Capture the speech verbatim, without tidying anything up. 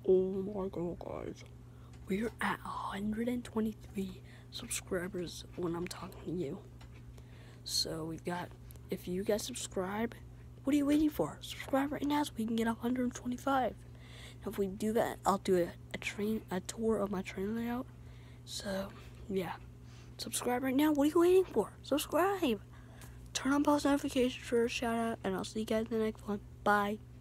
Oh my god, guys. We're at one hundred twenty-three subscribers when I'm talking to you. So we've got, if you guys subscribe, what are you waiting for? Subscribe right now so we can get one hundred twenty-five. Now if we do that, I'll do a, a train, a tour of my train layout. So, yeah. Subscribe right now. What are you waiting for? Subscribe. Turn on post notifications for a shout out, and I'll see you guys in the next one. Bye.